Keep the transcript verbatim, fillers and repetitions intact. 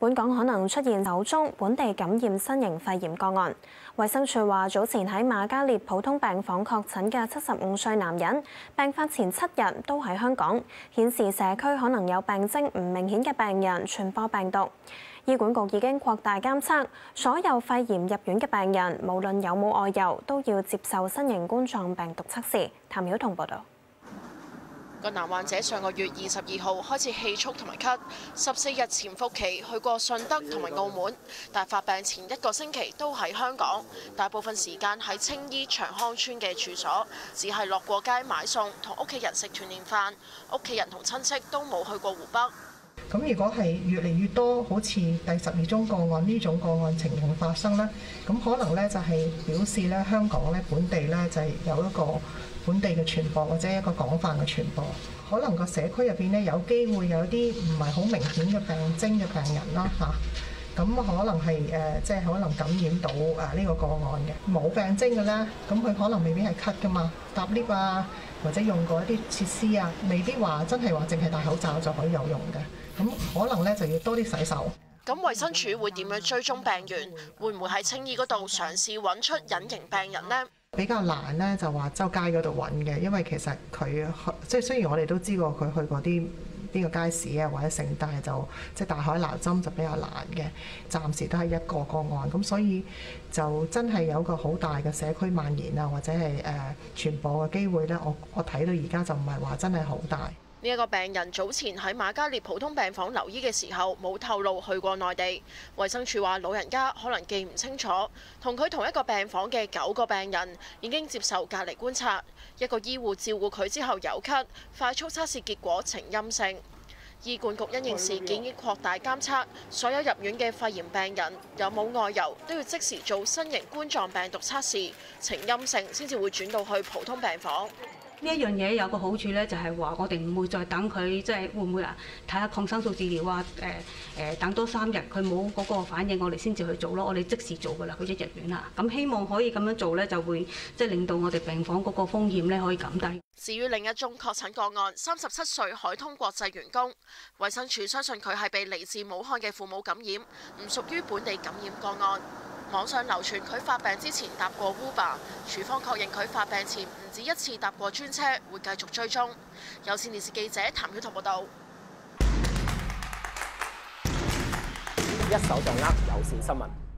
本港可能出現首宗本地感染新型肺炎個案。衛生署話，早前喺瑪嘉烈普通病房確診嘅七十五歲男人，病發前七日都喺香港，顯示社區可能有病徵唔明顯嘅病人傳播病毒。醫管局已經擴大監測，所有肺炎入院嘅病人，無論有冇外遊，都要接受新型冠狀病毒測試。譚曉彤報導。 個男患者上個月二十二號開始氣促同埋咳，十四日潛伏期去過順德同埋澳門，但發病前一個星期都喺香港，大部分時間喺青衣長康村嘅住所，只係落過街買餸，同屋企人食團年飯，屋企人同親戚都冇去過湖北。 咁如果係越嚟越多好似第十二宗個案呢種個案情形發生咧，咁可能咧就係表示咧香港咧本地咧就係有一個本地嘅傳播或者一個廣泛嘅傳播，可能個社區入邊咧有機會有啲唔係好明顯嘅病徵嘅病人啦嚇，咁可能係誒即係可能感染到誒呢個個案嘅冇病徵嘅咧，咁佢可能未必係咳㗎嘛，搭 lift 啊或者用過一啲設施啊，未必話真係話淨係戴口罩就可以有用嘅。咁可能咧就要多啲洗手。 咁衛生署會點樣追蹤病源？會唔會喺青衣嗰度嘗試揾出隱形病人呢？ 比較難咧，就話周街嗰度揾嘅，因為其實佢即係雖然我哋都知過佢去過啲邊個街市啊或者剩，但係就即係大海撈針就比較難嘅。暫時都係一個個案，咁所以就真係有個好大嘅社區蔓延啊，或者係誒傳播嘅機會咧。我我睇到而家就唔係話真係好大。 呢一個病人早前喺瑪嘉烈普通病房留醫嘅時候，冇透露去過內地。衛生署話老人家可能記唔清楚，同佢同一個病房嘅九個病人已經接受隔離觀察。一個醫護照顧佢之後有咳，快速測試結果呈陰性。醫管局因應事件已經擴大監測，所有入院嘅肺炎病人有冇外遊都要即時做新型冠狀病毒測試，呈陰性先至會轉到去普通病房。 呢一樣嘢有個好處咧，就係話我哋唔會再等佢，即係會唔會啊？睇下抗生素治療啊，誒、呃、誒等多三日佢冇嗰個反應，我哋先至去做咯。我哋即時做㗎啦，佢一入院啦。咁希望可以咁樣做咧，就會即係令到我哋病房嗰個風險咧可以減低。 至於另一宗確診個案，三十七歲海通國際員工，衛生署相信佢係被嚟自武漢嘅父母感染，唔屬於本地感染個案。網上流傳佢發病之前搭過 Uber， 署方確認佢發病前唔止一次搭過專車，會繼續追蹤。有線電視記者譚曉彤報道。 一手掌握有線新聞。